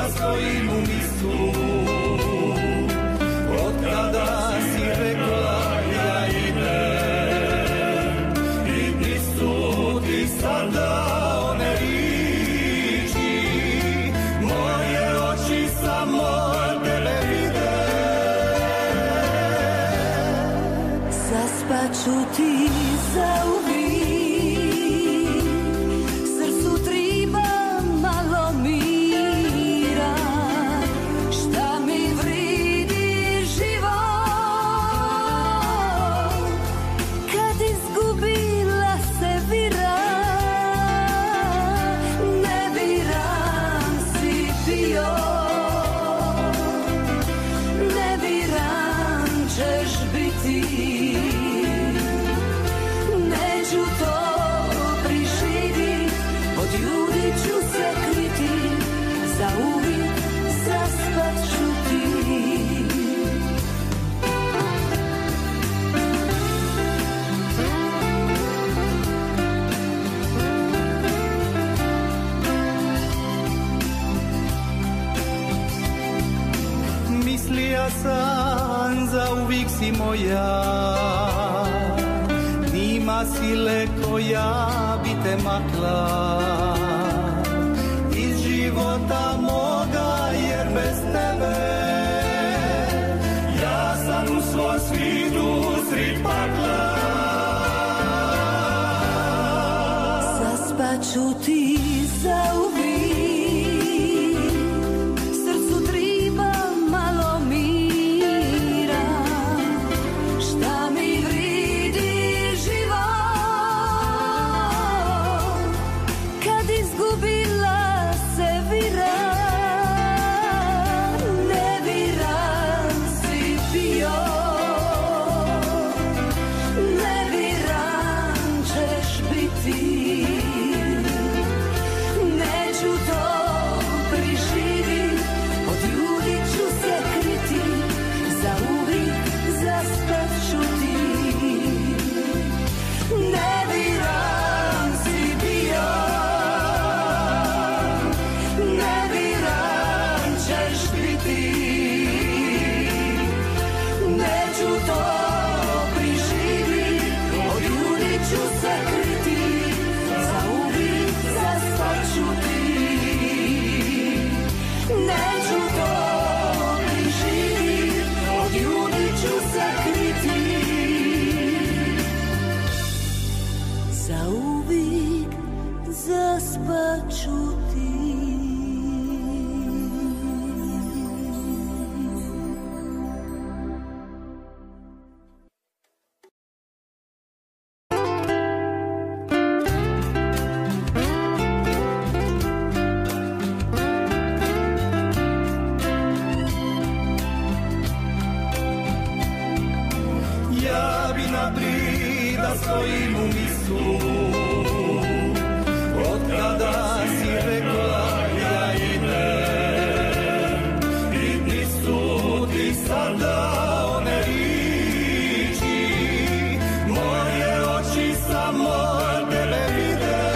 da stojim u misu. Od kada si rekla ja idem i ti su ti sada one riči, moje oči samo tebe vide. Zaspaću ti zauvijek, srcu triba malo mira, šta mi vridi život, kad izgubila se vira, ne biram si bio, ne biram ćeš biti. Neću to priživit, od ljudi ću se kriti, zauvijek zaspat ću ti. Mislija sam zauvijek si moja, nima sile koja bi te makla iz života moga, jer bez tebe ja sam u svom svijetu srid pakla. Zaspaću ti zauvijek, srcu triba malo mira, šta mi vridi život, kad izgubila se vira, ne biram si bio, ne biram ćeš biti. Neću to priživit, od ljudi ću se kriti, zauvijek zaspat ću ti. Ne biram si bio, ne biram ćeš biti. Neću to priživit, od ljudi ću se kriti, zauvijek zaspat ću ti. Neću to priživit, od ljudi ću se kriti, zauvijek zaspat ću ti. Ja bi naprijed da stojim u misu, od kada si rekla ja idem i ti su ti sada one riči, moje oči samo tebe vide.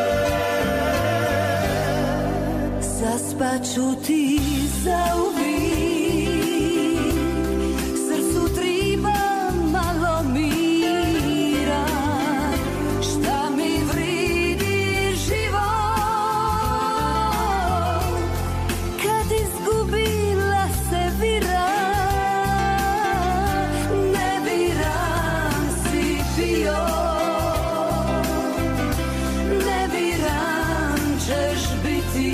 Zaspaću ti zauvijek, srcu triba malo mira, šta mi vridi život, kad izgubila se vira, ne biram si bio, ne biram ćeš biti.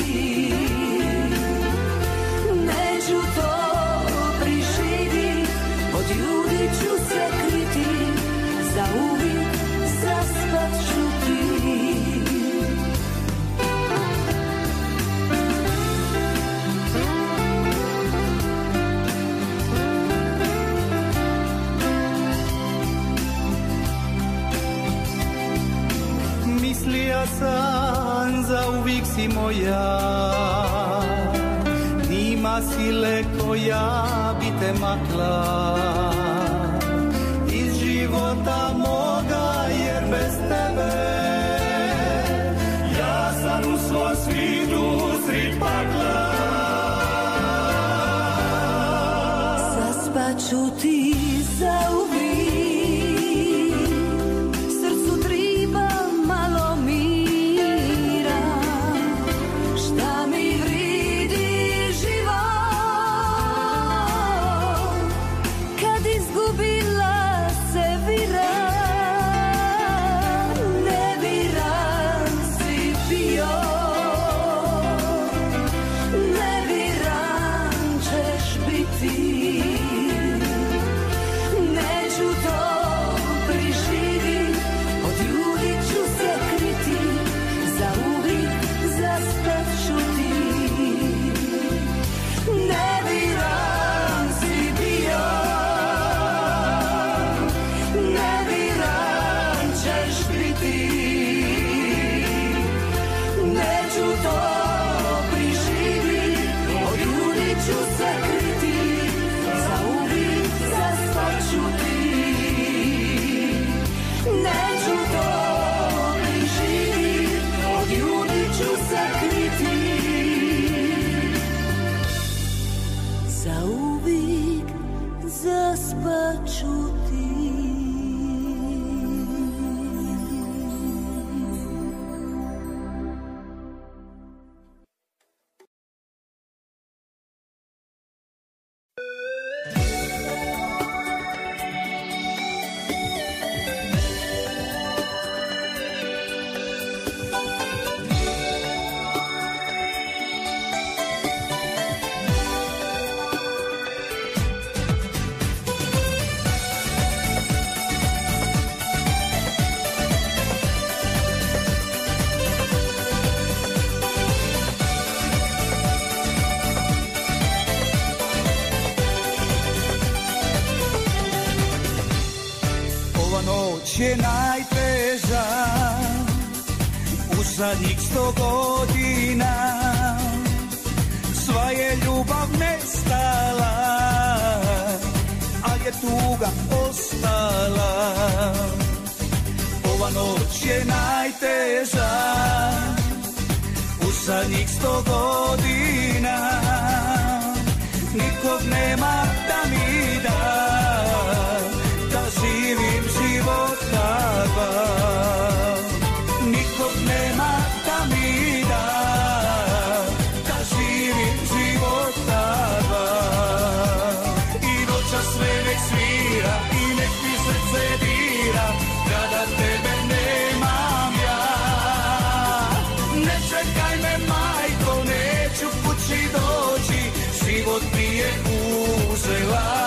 Neću to priživit, od ljudi ću se kriti, zauvijek zaspat ću ti. Mislija sam zauvijek si moja, nima sile koja bi te makla iz života moga, jer bez tebe ja sam u svom svijetu srid pakla. sakriti. Neću to priživit, od ljudi ću se kriti, zauvijek zaspaću ti. Neću to priživit, od ljudi ću se kriti, zauvijek zaspaću ti. Je najteža u zadnjih 100 godina, sva je ljubav nestala, ali je tuga ostala. Ova noć je najteža u zadnjih 100 godina, nikog nema da mi da, da živim život takav. Nikog nema da mi da, da živim život takav. I noćas sve nek svira i nek mi srce dira, kada tebe nemam ja. Ne čekaj me majko, neću kući doći, život mi je uzela.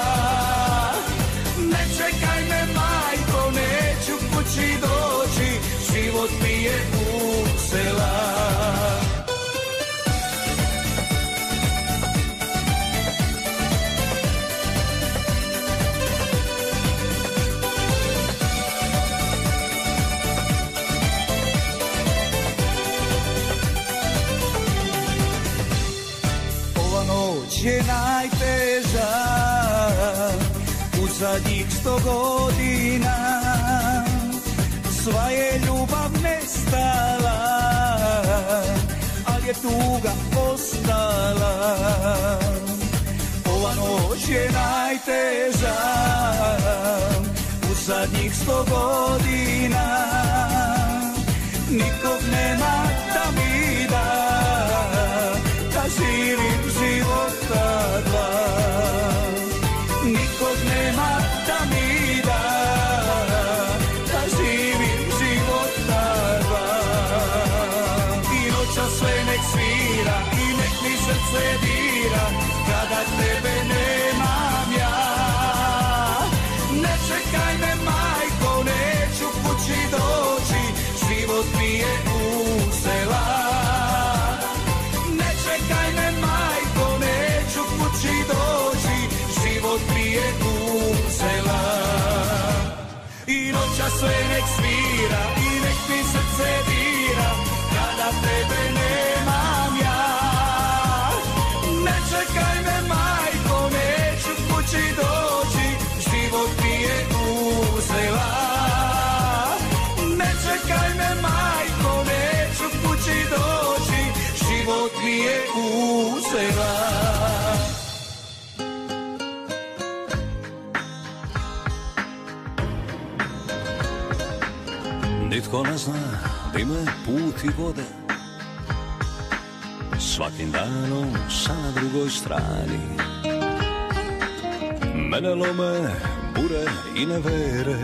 Čekaj me majko, neću kući doći, život mi je uzela. Ova noć je najteža u zadnjih 100 godina, sva je ljubav nestala, ali je tuga ostala. Ova noć je najteža u zadnjih 100 godina, nikog nema da mi da, da živim život takav. Nikog nema da mi da, da živim život takav. I noća sve nek svira i nek mi srce dira, kada tebe nemam ja. Ne čekaj me majko, neću kući doći, život mi je uzela. Ne čekaj me majko, neću kući doći, život mi je uzela. I noća sve nek svira i nek mi srce dira, kada tebe nemam ja. Ne čekaj me majko, neću kući doći, život mi je uzela. Ne čekaj me majko, neću kući doći, život mi je uzela. Nitko ne zna di me put i vode, svakim danom sam na drugoj strani. Mene lome bure i nevere,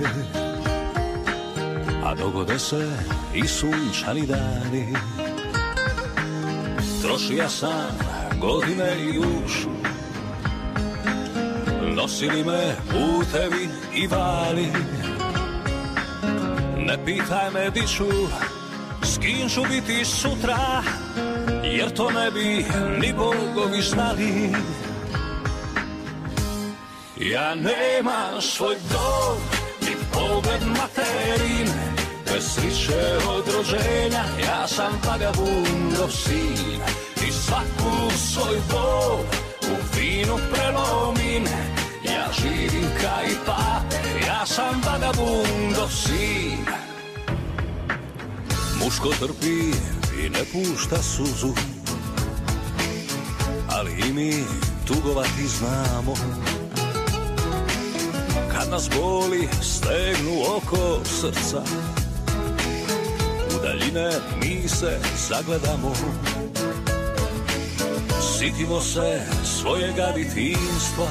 a dogode se i sunčani dani. Trošija sam godine i dušu, nosili me putevi i vali. Ne pitaj me di ću, s kim ću biti sutra, jer to ne bi ni bogovi znali. Ja nemam svoj dom, ni pogled materin, bez bez sliče od rođenja. Ja sam vagabundov sin i svaku svoju bol u vinu prelomim. Ja živim kaj pape, ja sam vagabundov sin. Muško trpi i ne pušta suzu, ali i mi tugovati znamo. Kad nas boli stegnu oko srca, u daljine mi se zagledamo. Sitimo se svojega djetinjstva,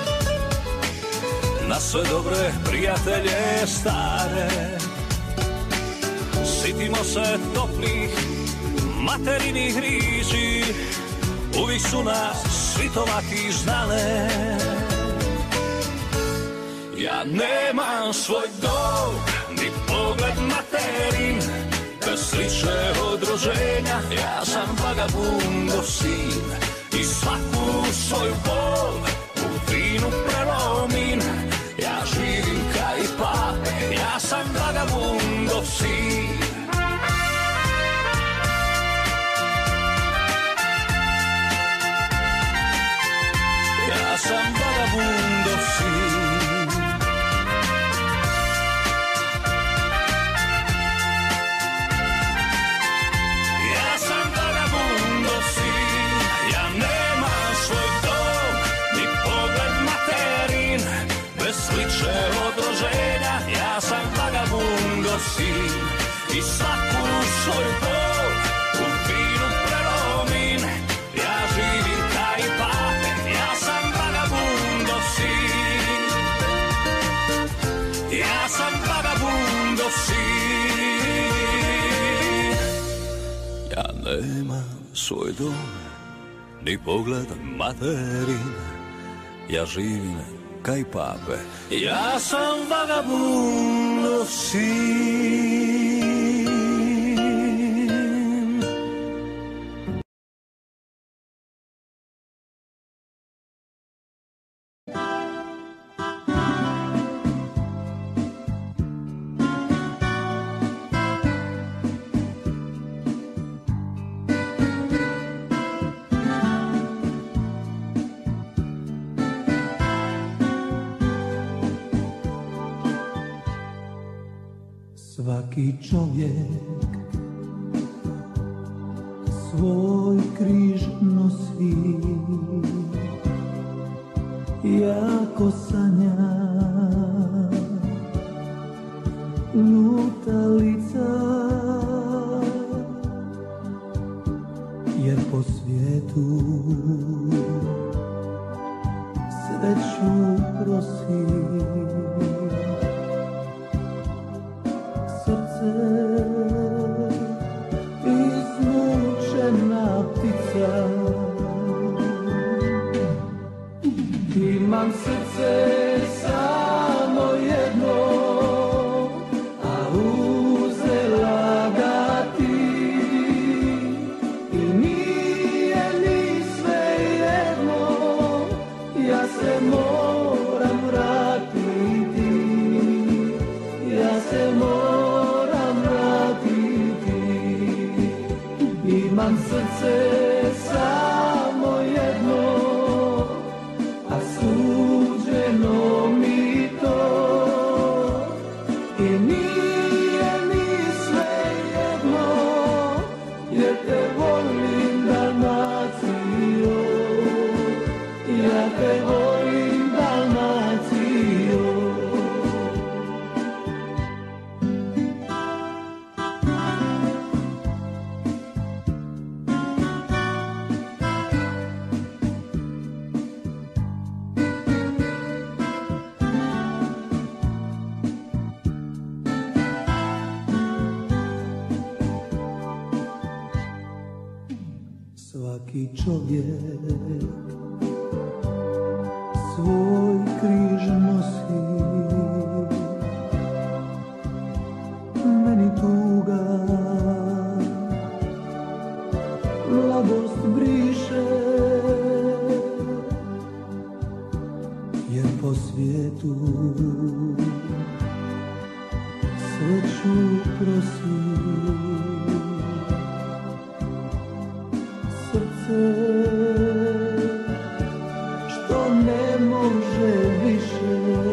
na sve dobre prijatelje stare. Sitimo se toplih materinih riječi, uvijek su nas svitovati znale. Ja nemam svoj dom, ni pogled materin, bez sliče od rođenja. Ja sam vagabundov sin i svaku svoju bol u vinu prelomim. Ja živim kaj pape, ja sam vagabundov sin. Ja sam vagabundov sin. Ja sam vagabundov sin. Ja nemam svoj dom, ni pogled materin, bez sliče od rođenja. Ja sam vagabundov sin i svaku svoju bol u vinu prelomim. Ja živim kaj pape, ja sam vagabundov sin. Ja sam vagabundov sin. Ja nemam svoj dom, ni pogled materin, ja živim kaj pape, ja sam vagabundov sin. Svaki čovjek svoj križ nosi, jako sanja lutalica, jer po svijetu sreću prosi. Izmučena ptica, imam srce samo jedno, a uzela ga ti. I nije mi svejedno, ja se moram vratiti, ja se moram vratiti. Imam srce samo jedno, a suđeno mi to. I nije mi svejedno, jer te volim Dalmacijo, ja te volim Dalmacijo. Svaki čovjek svoj križ nosi, meni tuga mladost briše, jer po svijetu sreću prosi. Srce što ne može više.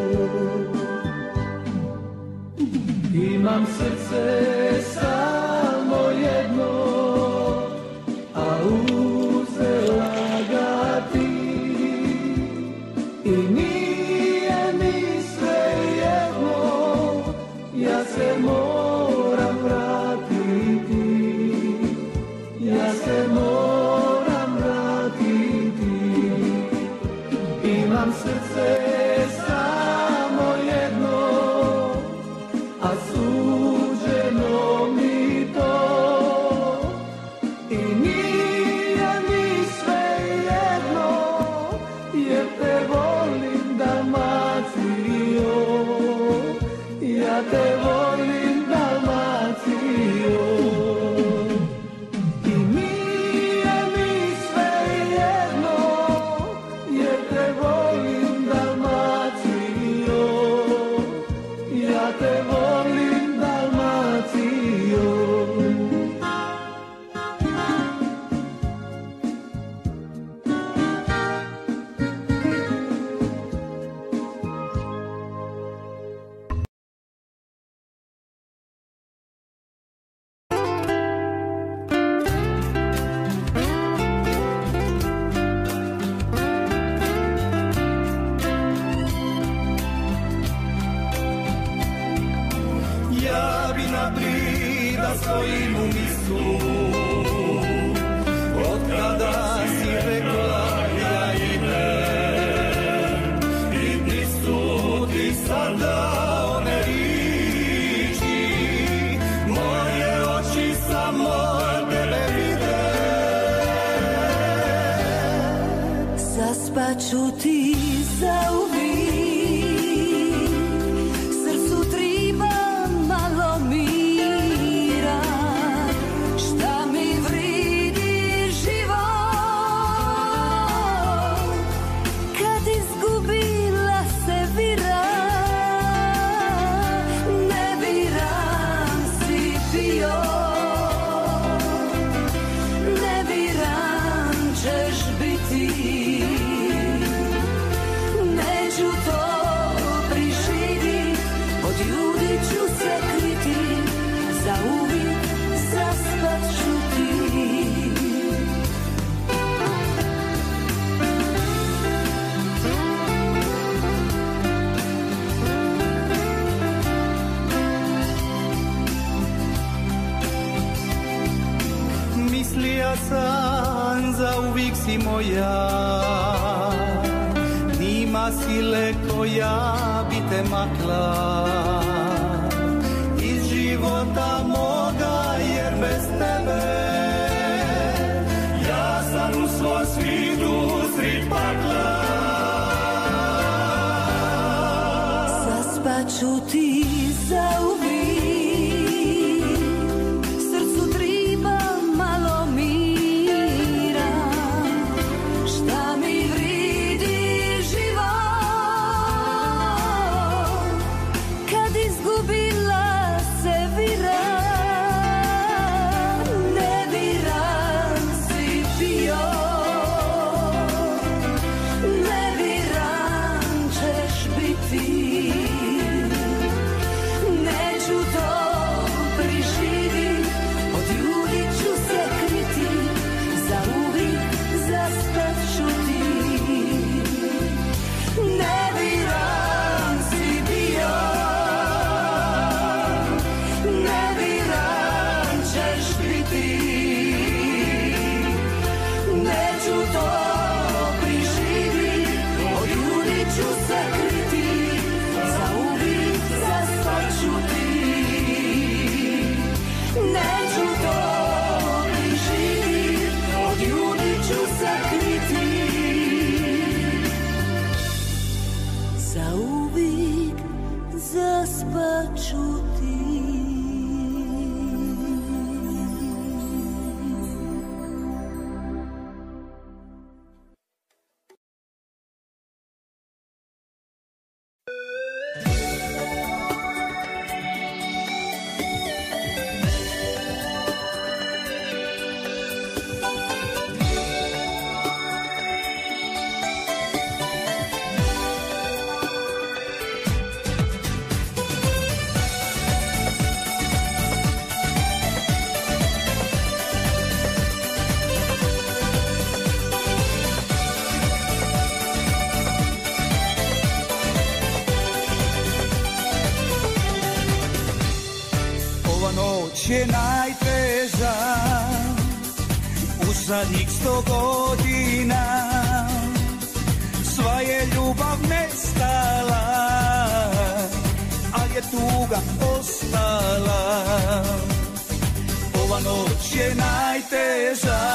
Imam srce samo jedno, a uzela ga ti. I nije mi svejedno, ja se moram vratiti. Ja se moram vratiti. Imam srce samo jedno, a suđeno mi to. I nije mi svejedno, jer te volim Dalmacijo. Ja te volim Dalmacijo. I nije mi svejedno, jer te volim Dalmacijo. Ja te volim Dalmacijo. Ja bi naprijed da stojim u misu, od kada si rekla ja idem. I ti su ti sada one riči, moje oči samo tebe vide. Zaspaću ti zauvijek, srcu triba malo mira. Šta mi vridi život, kad izgubila se vira. Ne biram si bio, ne biram ćeš biti. Neću to priživit, od ljudi ću se kriti, zauvijek zaspat ću ti. Mislija sam zauvijek si moja, nima sile koja bi te makla iz života moga, jer bez tebe ja sam u svom svijetu srid pakla. Zaspaću ti zauvijek, srcu triba malo mira. Šta mi vridi život, kad izgubila se vira. Ne biram si bio, ne biram ćeš biti. Neću to priživit, od ljudi ću se kriti, zauvijek zaspat ću ti. Ne biram si bio, ne biram ćeš biti. Neću to priživit, od ljudi ću se kriti, zauvijek zaspat ću ti. Neću to priživit, od ljudi ću se kriti, zauvijek zaspat ću ti. Noć je najteža u zadnjih 100 godina, sva je ljubav nestala, ali je tuga ostala. Ova noć je najteža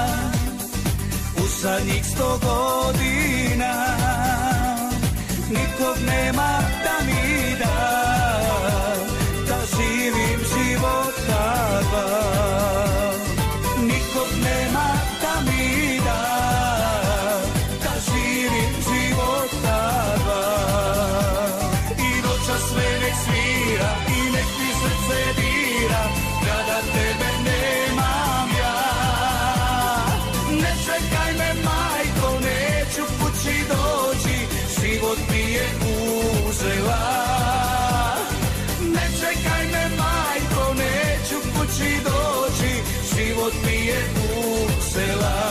u zadnjih 100 godina, nikog nema da mi da živim život taba. Nikog nema da mi da živim život taba. I noća sve nek svira i nek mi srce dira, kada tebe nemam ja. Ne čekaj me majko, neću kući doći, život mi je uzela. Čekaj me majko, neću kući doći, život mi je uzela.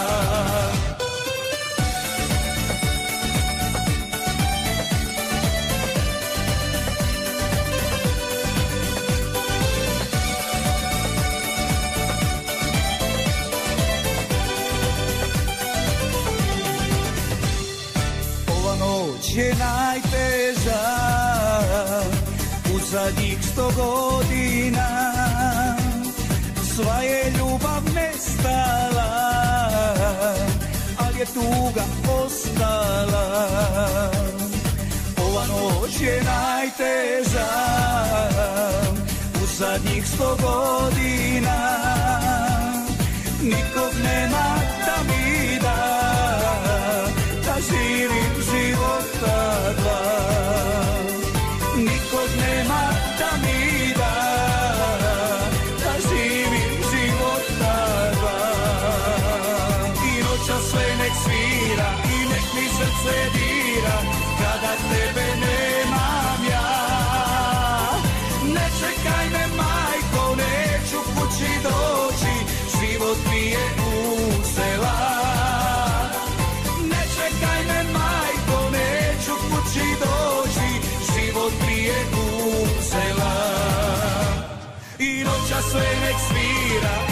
Ova noć je najteža u zadnjih 100 godina, sva je ljubav nestala, ali je tuga ostala. Ova noć je najteža u zadnjih 100 godina, nikog nema da mi da živim život dva. Nikog nema da mi da živim život dva. I noća sve nek svira i nek mi srce dira, kada tebe nemam ja. Ne čekaj me majko, neću kući doći, život mi je uzela. Ne čekaj me majko, neću kući doći, život mi je uzela. I noća sve nek svira